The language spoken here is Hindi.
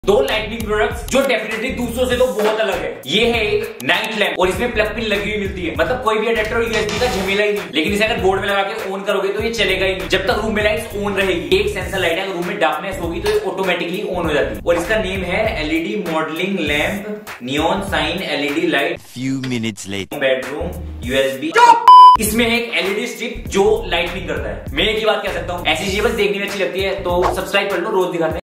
दो लाइटनिंग प्रोडक्ट्स जो डेफिनेटली दूसरों से तो बहुत अलग है। ये है एक नाइट लैम्प और इसमें प्लग पिन लगी हुई मिलती है, मतलब कोई भी अडेप्टर और यूएसबी का झमेला ही नहीं। लेकिन इसे अगर बोर्ड में लगा के ऑन करोगे तो ये चलेगा ही नहीं जब तक रूम में लाइट्स ऑन रहेगी। एक सेंसर लाइट है, अगर रूम में डार्कनेस होगी तो ये ऑटोमेटिकली ऑन हो जाती है और इसका नेम है LED modelling lamp neon sign LED light. Few minutes later bedroom USB. इसमें है एक एलईडी स्ट्रिप जो लाइटनिंग करता है। मैं एक ही बात कह सकता हूँ, ऐसी चीजें बस देखने में अच्छी लगती है तो सब्सक्राइब कर लो, रोज दिखाते हैं।